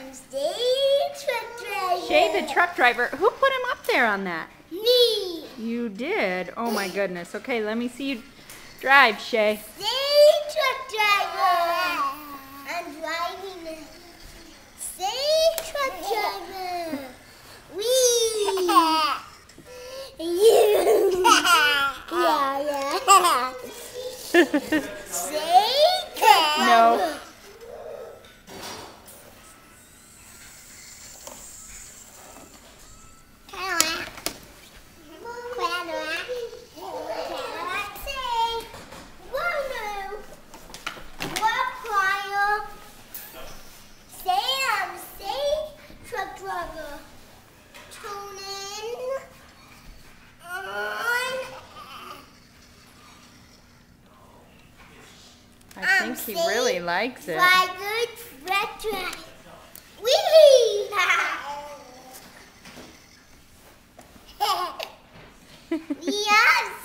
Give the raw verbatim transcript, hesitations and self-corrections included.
I'm Shea, truck driver. Shea, the truck driver. Who put him up there on that? Me. You did? Oh my goodness. Okay, let me see you drive, Shea. Shea, truck driver. I'm driving. Shea, truck driver. Wee. You. Yeah, yeah. Shea, truck driver. No. I think he really likes it. Yes.